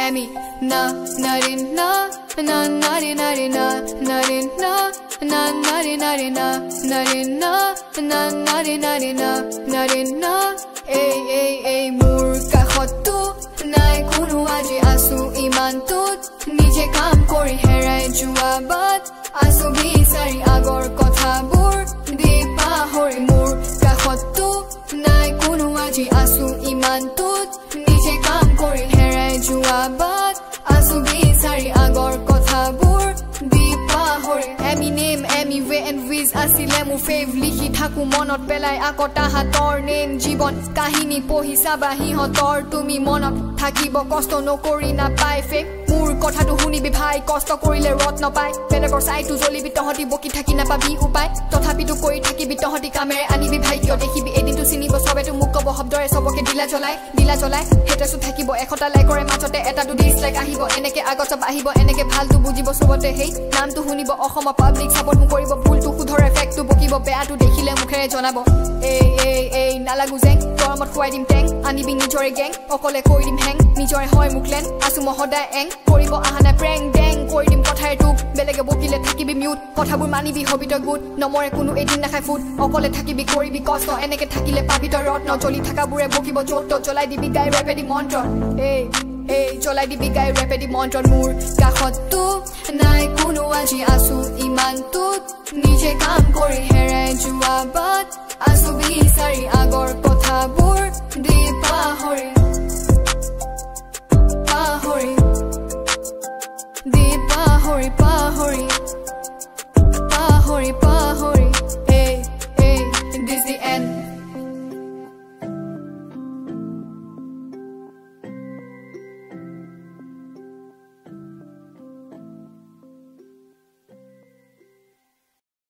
Emmy na narin na na narin narin na narin na na narin narin na narin na na narin narin na narin na ei mur kakhottu nai kunu aji asu iman tut nije kam kori herai juabat asu bisari agor kothabur dipa hori mur kakhottu nai kunu aji asu iman tut nije kam kori herai juabat asu bisari agor kothabur dipa hori Emmy name Emmy way and viz asile mu fave likhi thaku monot pelai akota hator name jibon kahini pohi sabahi hotor tumi monot থাকিব কষ্ট নকৰি না পাই fake মোৰ কথাটো শুনিবি ভাই কষ্ট কৰিলে ৰত নাপায় বেলেগৰ চাইটো জ্বলিবি তহঁতি বকি থাকি নাপাবি উপায় তথাপিতো কৰি থাকিবি তহঁতি কামেৰে আনিবি ভাই কিয় দেখিবি এদিনটো চিনিব সবেতো মোক ক'ব শব্দৰে সবকে দিলা জ্বলাই হেটাসু থাকিব এখটা লাইকৰে মাজতে এটাটো ডিসলাইক আহিব এনেকে আগত সব আহিব এনেকে ভালটো বুজিব সবতে হেই নামটো শুনিব অসম পাব্লিক সাপোৰ্ট মোক কৰিব ভুলটো সুধৰে ফেকটো বকিব বেয়াটো দেখিলে মুখেৰে জনাব এই নালাগু জেং গৰমত খুৱাই দিম টেং আনিবি নিজৰে গেং অকলে কৈ দিম হেং নিজৰে হয় মুকলেন আছো মহদায় এং কৰিব আহানা প্ৰেং ডেং কৈ দিম কথাৰে টুক বেলেগে বকিলে থাকিবি মিউট কথাবোৰ মানিবি হবি তই গুড নমৰে কোনো এদিন নাখাই ফুড অকলে থাকিবি কৰিবি কষ্ট এনেকে থাকিলে পাবি তই ৰত্ন চলি থাকাবোৰে বকিব য'ত জ্বলাই দিবি গাই ৰেপেদি মন্ত্ৰ এই জ্বলাই দিবি গাই ৰেপেদি মন্ত্ৰ মোৰ কাষততো নাই কোনো আজি আছো ইমানটোত নিজে কাম কৰি হেৰাই যোৱা বাট আছো বিচাৰি আগৰ কথাবোৰ দি পাহৰি